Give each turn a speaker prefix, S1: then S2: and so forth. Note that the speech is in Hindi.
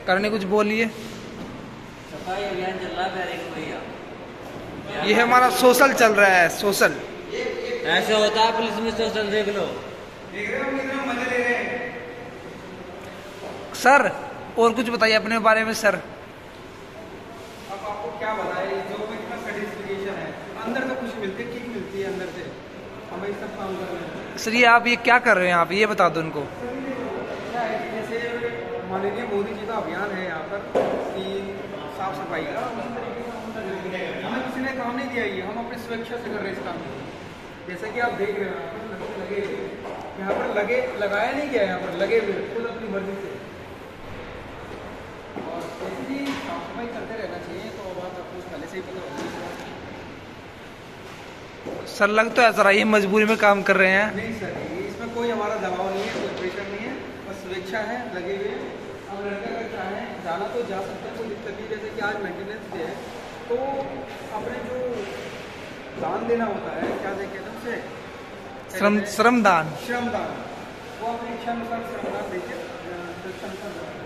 S1: करने कुछ बोलिए।
S2: सफाई अभियान चल रहा है भैया।
S1: ये हमारा सोशल चल रहा है, सोशल।
S2: ऐसे होता है पुलिस में, सोशल देख लो।
S3: देख रहे हो कितना मजे ले रहे हैं
S1: सर और कुछ बताइए अपने बारे में सर।
S3: अब आपको क्या बताएं, जो इतना सेटिस्फिकेशन है अंदर से, कुछ मिलती है, किक मिलती है अंदर से। हम ये सब काम कर रहे हैं।
S1: सर ये आप ये क्या कर रहे हैं, आप ये बता दो उनको।
S3: क्या है कि जैसे माननीय मोदी जी का अभियान है यहाँ पर कि साफ सफाई का, हमें किसी ने काम नहीं दिया, ये हम अपनी स्वेच्छा से कर रहे हैं इस काम को। जैसे कि आप देख रहे हो लगे यहाँ पर, लगे लगाया नहीं गया, यहाँ पर लगे हुए खुद अपनी मर्जी से। और ऐसे ही साफ सफाई करते रहना चाहिए। तो बात आपको पहले से ही पता होगी।
S1: सर लग तो ऐसा रहा ये मजबूरी में काम कर रहे हैं।
S3: नहीं सर, इसमें कोई हमारा दबाव नहीं है, कोई प्रेशर नहीं है, बस स्वेच्छा है, लगे हुए। अब लड़का अगर चाहे जाना तो जा सकता है, कोई दिक्कत नहीं। जैसे कि आज मेंटेनेंस डे है, तो अपने जो दान देना होता है, क्या कहते हैं उसे,
S1: श्रमदान।
S3: श्रमदान, वो अपनी इच्छा अनुसार श्रमदान देकर